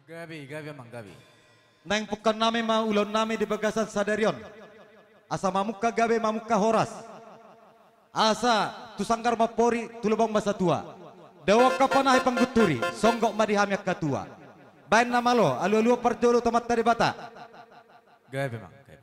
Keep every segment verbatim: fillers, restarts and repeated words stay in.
Gabi, gabi mang gabi. Nang pukan nami ma ulon nami di bagasan sadarion. Asa mamukka gabe mamukka horas. Asa tusanggar mapori tulubang masa tua. Dewa kapanahi pangguturi songgok madihamyak katua. Bain nama lo alu-alu perjolo tomat tadi bata. Gabi mang gabi.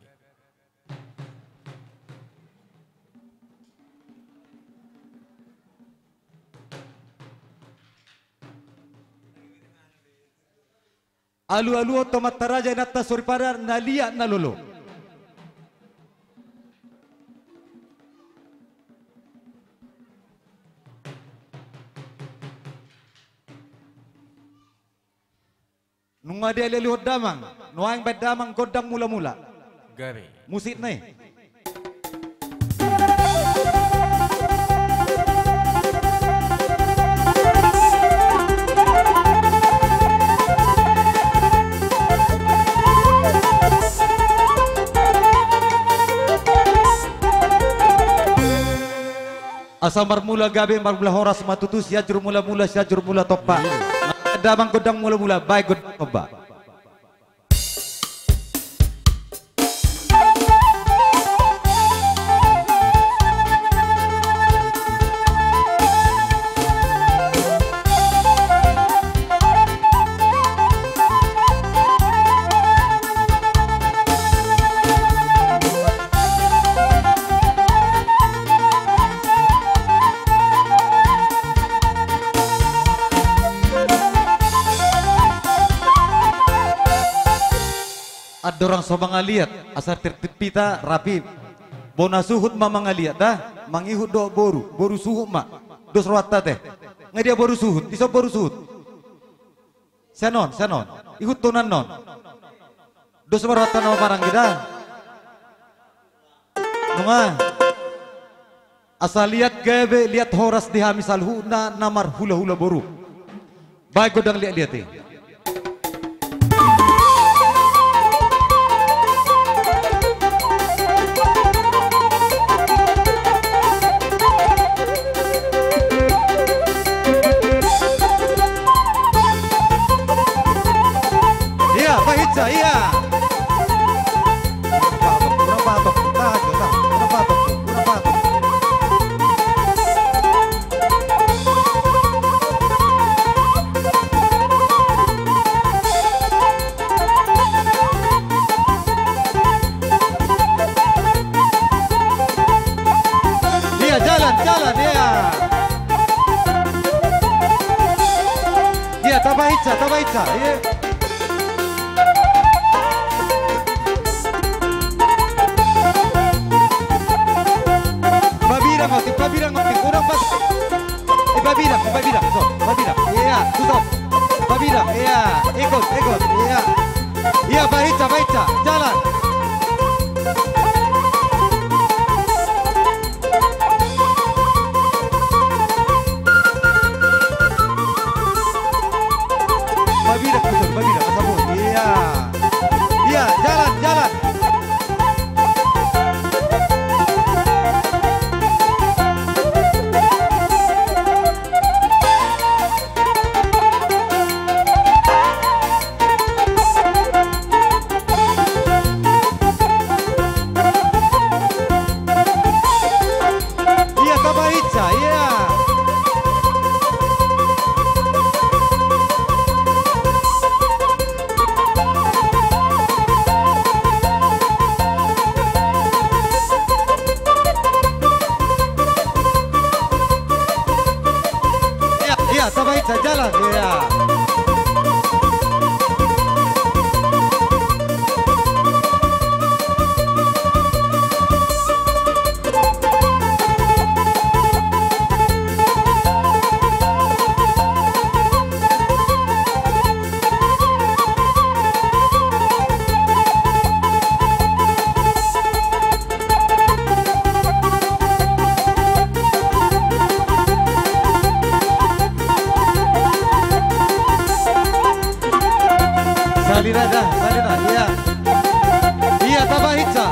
Alu-alu tomat taraja natta suripada nalia nalolo. Nunga dia lelu damang, nuang bedamang godang mula-mula. Gabi. Musik nih. Asal marmula gabe marmula horas matutu siajur mula-mula siajur mula topa. Damang godang mula-mula baik godang topa. Ada orang so mangaliat asal tertipita rapi bona suhut ma mangaliat dah mangihut do boru boru suhut ma dos rawata teh ngadia boru suhut iso boru suhut sanon sanon ihut tonan non dos rawata no barang kita nunga asal lihat gabe lihat horas diha misal huna namar hula hula boru baik godang lihat lihat eh. Iya. Kurang batok, kurang batok, kurang batok, kurang batok. Iya jalan, jalan iya. Iya tabahica, tabahica, iya. Babira ngopi, kurang pas. Eh babira, babira, so, babira, iya, tutup. Babira, iya, ikut, ikut, iya, iya, baca, baca, jalan. Babira, tutup, babira, kasabun, iya, iya, jalan, jalan. Tabahica jalan ya. Salira dah, salira, iya. Iya, tabahica.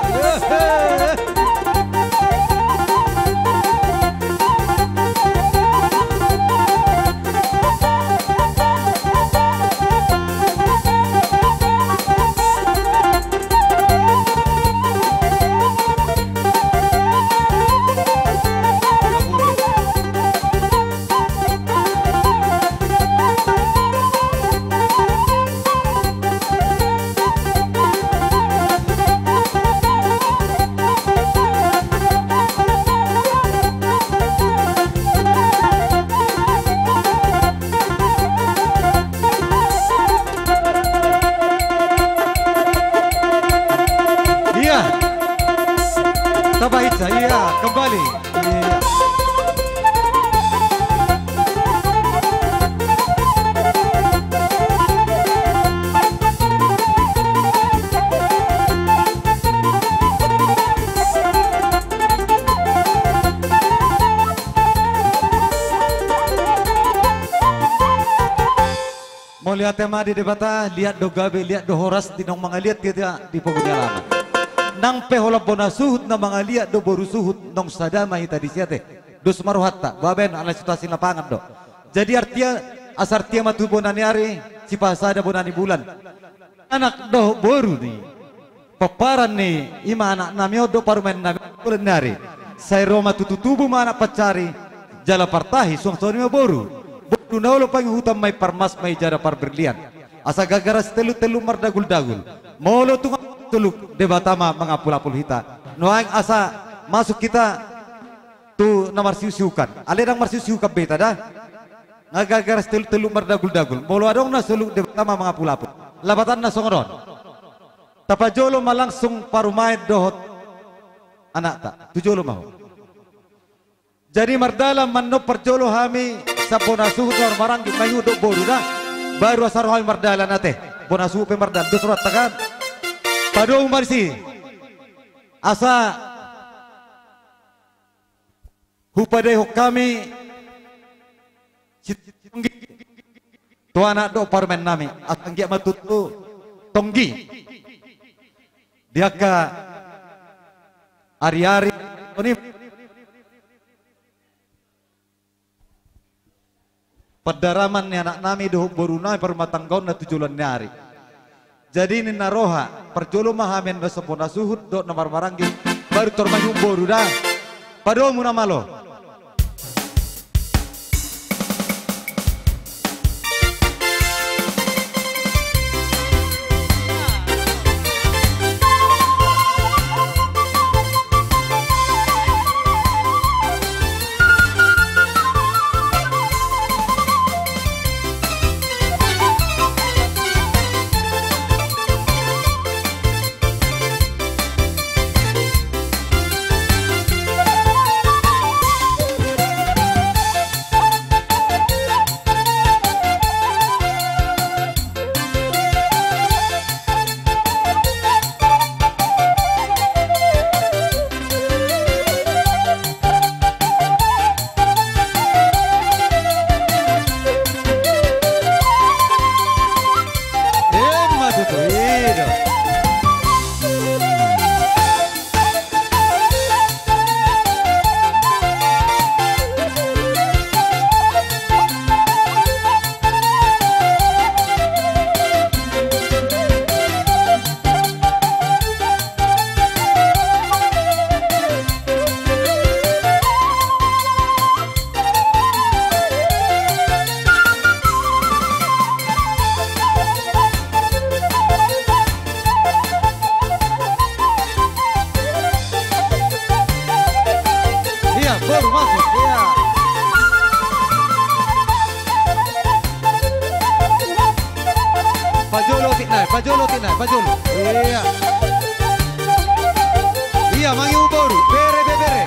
lihat tema di debata, lihat do gabe, lihat do horas di nong mga lihat kita di pogunya lama. Nang peholap bona suhut na mga lihat do boru suhut nong sadama ita di siate. Do sumaruhatta, baben ala situasi lapangan do. Jadi artinya asar tia matu bonani hari, si pasada bonani bulan. Anak do boru nih. Paparan nih, ima anak namio do parumen nami bulan hari. Saya Roma tututubu mana pacari, jala partahi suang suang boru. Boru naulo pang hutam may parmas may jara par berlian. Asa gagaras telu-telu mardagul-dagul. Molo tunga tuluk debatama mga pulapul hita. Noang asa masuk kita tu na marsiusiukan. Ale nang marsiusiukan beta dah. Ngagagaras telu-telu mardagul-dagul. Molo adong na suluk debatama mga pulapul. Labatan na songron. Tapajolo malangsung parumait dohot anak tak. Tujolo maho. Jadi mardala manno perjolo hami sa bonasuhut or maranggi mayudo boru na baru asar hami mardala nate bonasuhut pe mardal dos surat takan padong marsi asa hupade hok kami tuana do parmen nami atanggia matutu tonggi dia ka ari-ari oni pedaraman ni anak nami doh borunai permatanggaon na tujulan nyari. Jadi ini naroha perjolo mahamen basapona suhut do nomor maranggi baru tormayu boru dah. Pado muna malo. Pajolo tinay, pajolo. Iya. Iya, mangi uboru. Bere, bere, bere.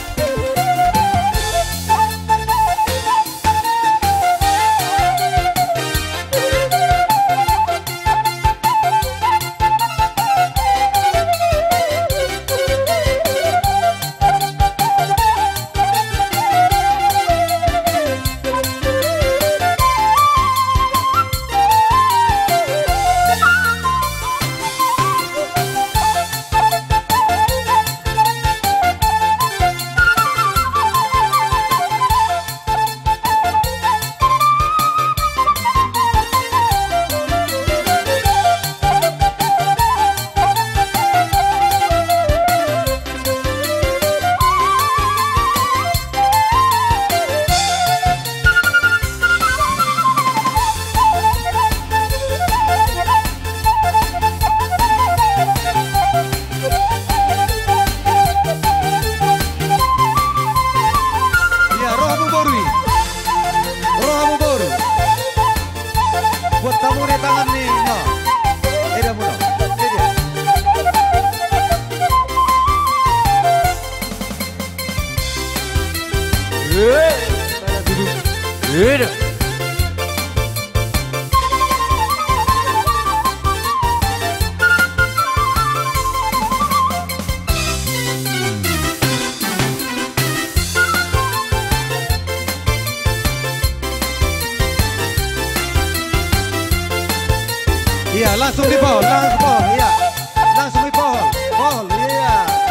Iya. Langsung di pohon, langsung pohon, iya. Langsung di pohon, pohon, iya.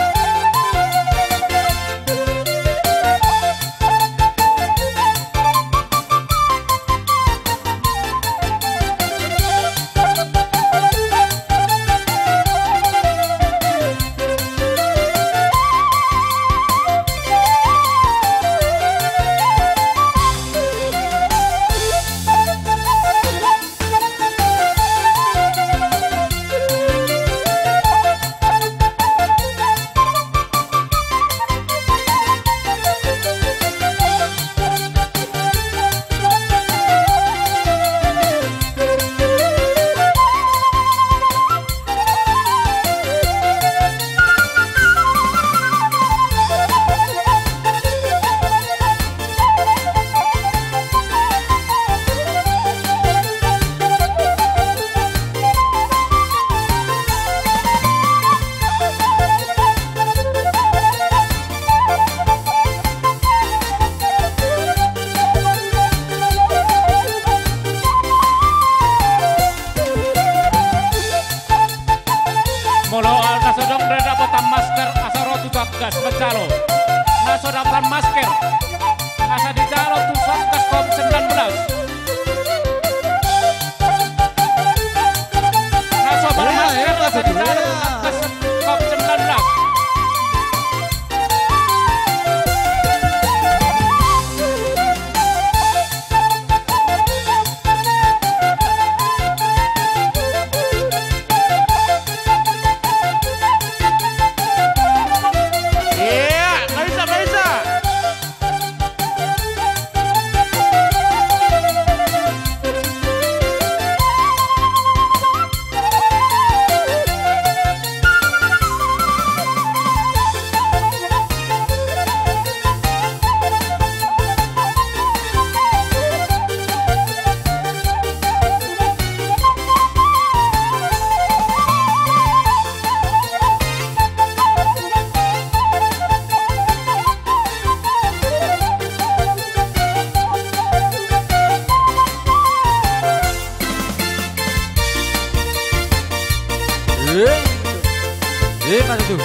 Molo nasodong reda botam masker asaro tu satgas mencalo. Nasodapkan masker asa di calo tu satgas kom sembilan belas. Nasobar Ya, masker ya, asa di ya. calo tu satgas kom sembilan belas. Eh, eh mana tuh?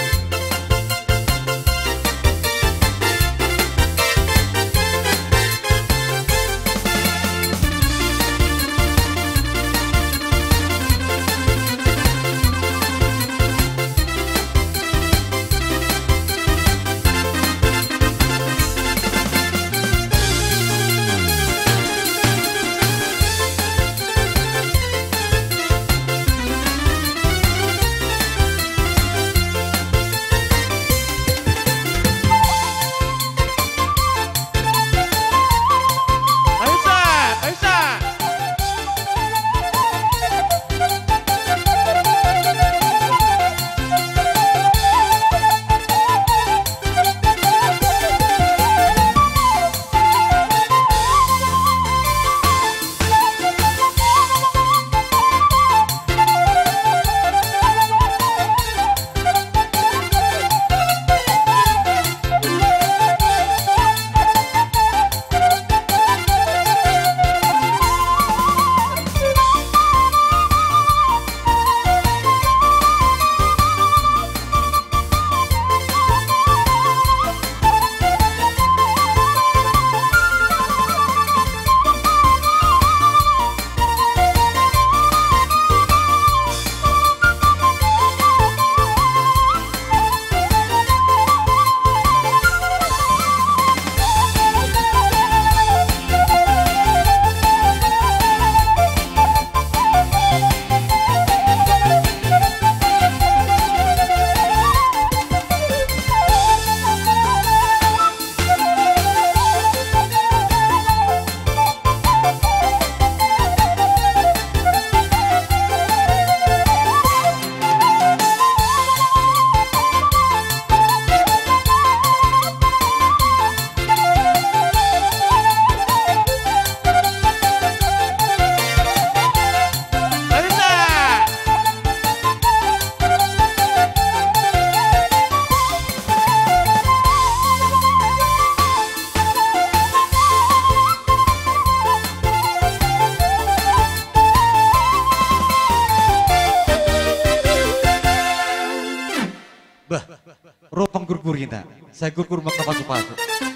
Bah, ropang gurgur kita. Saya gurgur maka pasu-pasu.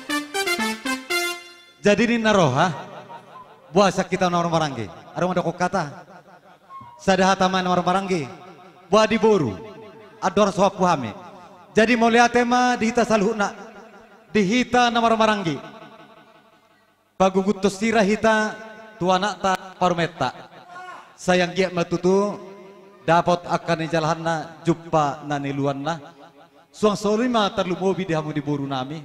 Jadi ini naroha, buasa kita orang marangge. Ada ada kok kata. Sada hataman orang marangge. Buah di boru, ador suapu hame. Jadi mau lihat tema dihita saluhna, dihita nama orang marangge. Pagugut sirah hita, tuanak tak parumeta. Sayang giat matutu, dapat akan jalanna jumpa naniluanna. Suang solima terlalu mobi dihamu di boru nami.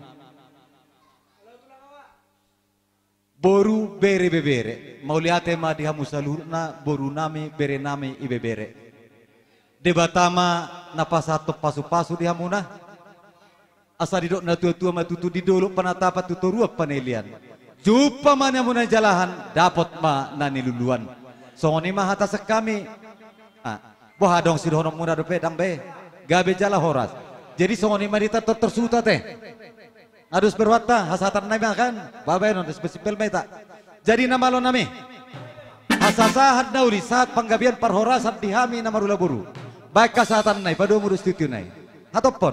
Boru bere bebere, mau lihat tema dihamu salurna boru nami bere nami ibe bere. Debatama napa satu pasu-pasu dihamuna. Asa didok na tua-tua matutu didolok panatapat tuturua panelian. Jumpa mana muna jalahan dapat ma naniluluan. Songoni mah hata sekami. Ah, boha dong si dohonong muna dope dambe. Gabe jala horas. Jadi songoni mah dita tersuta teh. Adus berwata hasatan nami makan. Babay non spesifel meta. Jadi nama lo nami. Hasasahat nauli saat panggabian parhorasan dihami nama rula buru. Baik kasatan nai pada umur studio nai. Hatopon.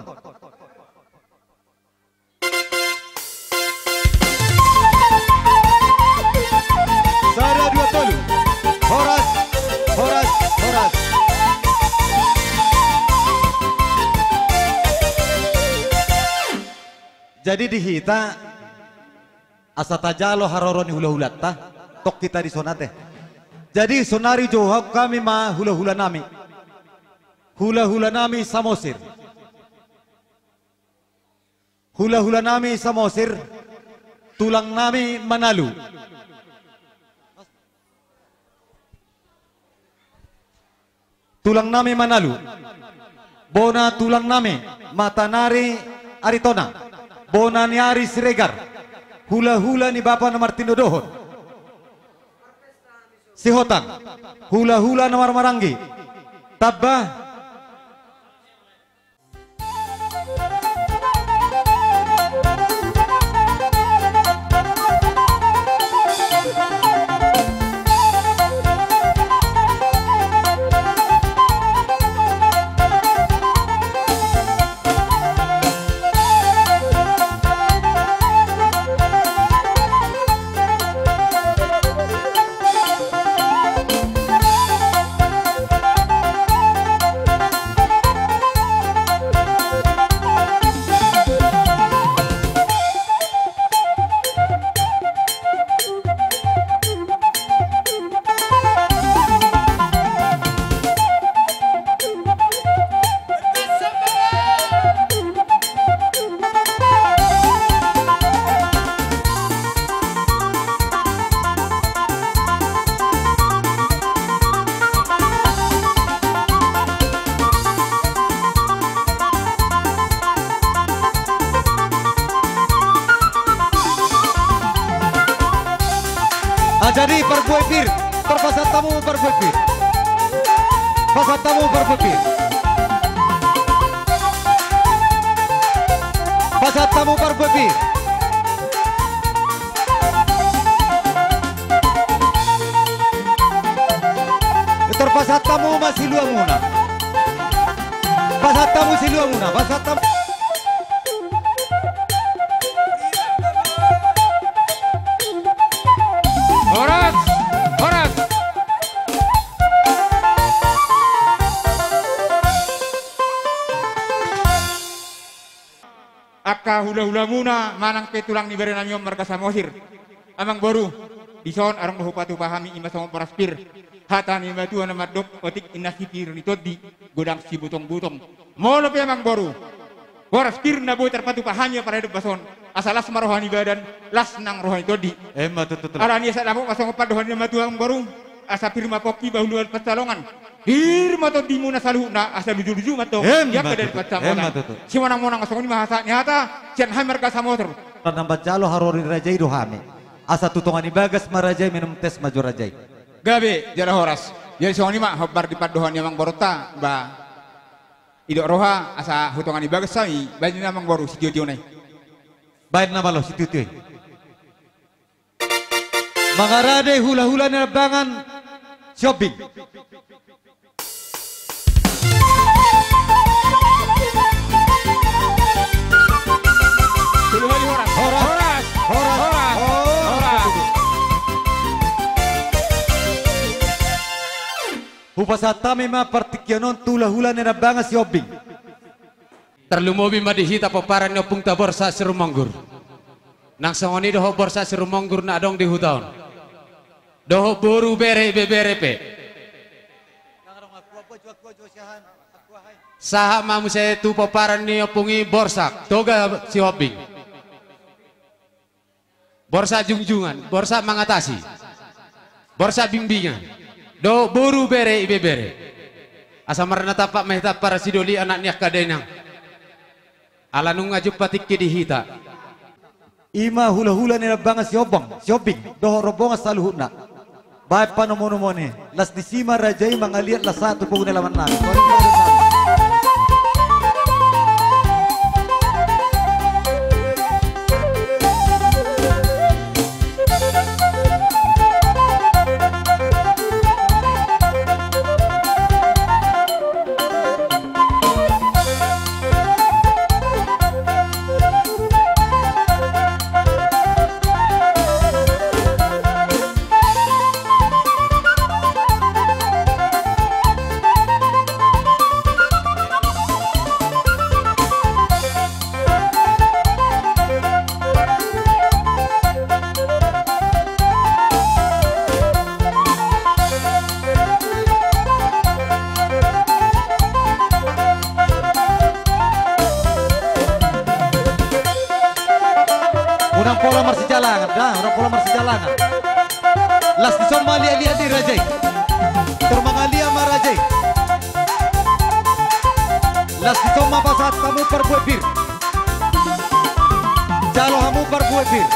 Sada dua tolu. Horas, horas, horas. Jadi dihita asatajalo haroroni hula-hulat ta tok kita di sonate. Jadi sonari johak kami ma hula-hula nami. Hula-hula nami samosir. Hula-hula nami samosir. Tulang nami manalu. Tulang nami manalu. Bona tulang nami matanari aritona. Bona niari siregar. Hula-hula ni Bapak na Martino Dohon. Sihotang. Hula-hula na Marmaranggi. Tabah. Jadi perbuai bir, terpasat tamu perbuai bir, pasat tamu perbuai bir, pasat tamu perbuai bir. Terpasat tamu masih luang muna, pasat tamu si luang muna, pasat tamu. Horas, horas. Aka hula-hula muna manang petulang ni bere namiom marga samosir. Amang boru dison arang bahupatu pahami ima sama paraspir. Hata ni batu ana madop otik inasipir ni todi godang si butong-butong. Molo pe amang boru. Paraspir na boy terpatu pahami para hidup bason. Asalas marohani badan las nang rohani todi. Emma tututul. Arani sa damo pasong padohan ni matuang baru asa pirma poki bahuluan patalongan. Hirma to di muna saluhna asa luju-luju mato. Ya kedel pacamonan. Si monang-monang asong ni mahasa nyata cian hammer ka samotor. Tanambat jalo harori rajai dohame. Asa tutongan ibagas marajai minum tes maju rajai. Gabe jara horas. Jadi song ni mah hobar di padohan yang borota ba idok roha asa hutongan ibagas sami bani namang baru si jojo nai. Baik nama lo situ tuh. Mangarade hula-hula nerbangan shopping. pasatami ma partikyanon tula hula nena banga si obing. Terlumobi madihita paparan no pung tabor sa sirumanggur. Nang sangoni doho borsa sirumanggur na dong di hutaon. Doho boru bere bebere pe. Saha mamu saya tu paparan ni pungi borsak toga si obing. Borsa jungjungan, borsa mengatasi. Borsa bimbingan. Do boru bere ibe bere. Asa marana tapak mehta para sidoli anaknya kadenang. Ala nung ngaju patik di hita. Ima hula-hula nena banga si obang, si obing, doho robonga saluhuna. Baik panomonomone, las disima rajai mangaliat las satu pung nelaman nami. Orang pola marsi jalangan, dah orang pola marsi jalangan. Las di soma lia lia di rajai, termangalia marajai. Las di soma pasat kamu perbuat bir, jalo kamu perbuat bir.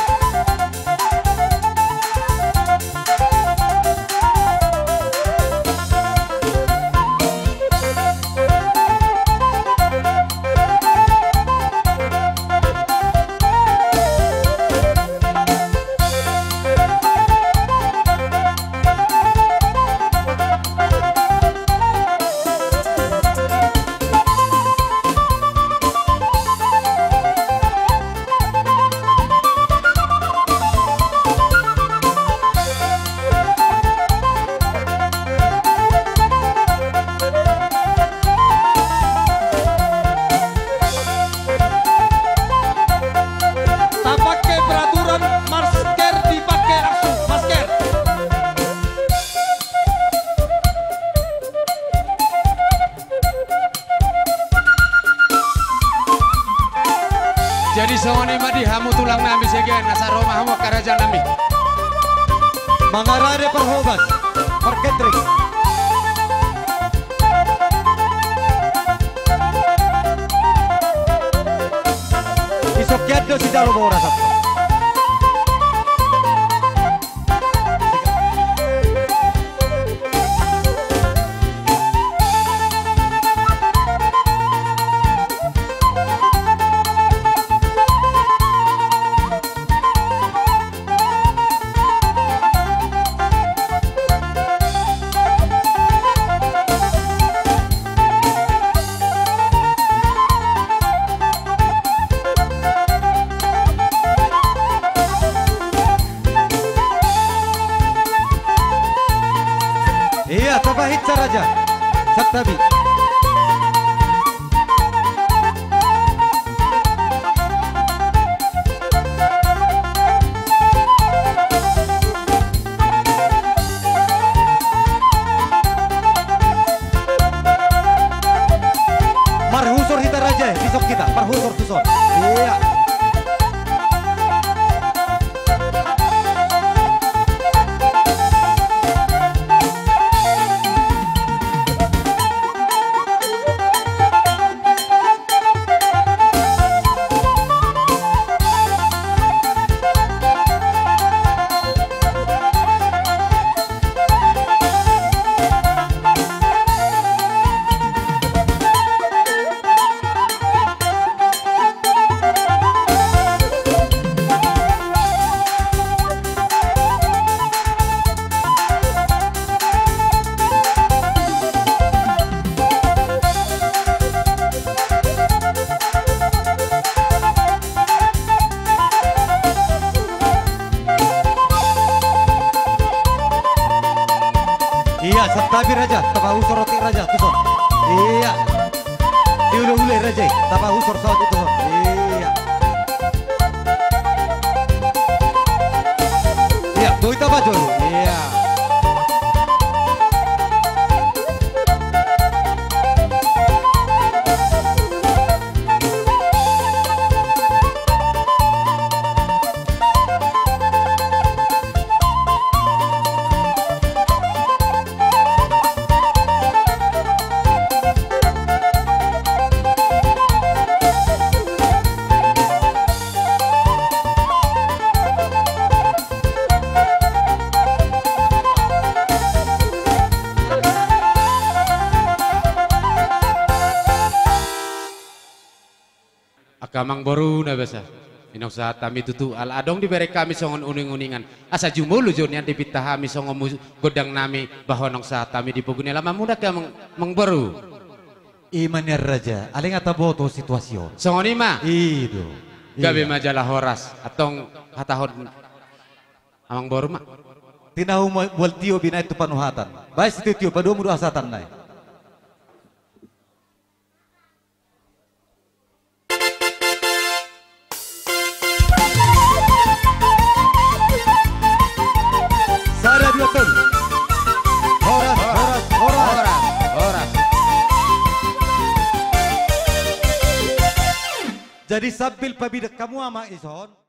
Jadi sewani madi hamu tulang nami segen nasa rumah hamu karajan nami. Mangarare perhobas, perketrik. Isokiado si dalo bawa rasa. Iya, tabahit sa raja. Saktabi. Marhusor hita raja, besok kita. Marhusor tusor. Iya. Labi raja, tapa usor roti raja tuh son. Iya. Diule-ule raja, tapa usor saat itu son. Iya. Iya, doi tapa jolu. Iya. Akamang boru na basa. Inong sa tami tutu al adong diberi kami songon uning-uningan. Asa jumulu jon yang dipitah kami songon godang nami bahwa nong sa tami dipuguni lama muda ka mang, mang boru. Imannya raja, aling ataboto situasyon. Songon ima. Itu. Gabi majalah horas atong hatahon amang boru mak. Tinahu buat tio bina itu panuhatan. Baik situ tio padu mudu asatan nai. Sada dua ton. Horas, horas, horas. Horas, horas. Jadi sambil pabidak kamu ama ison.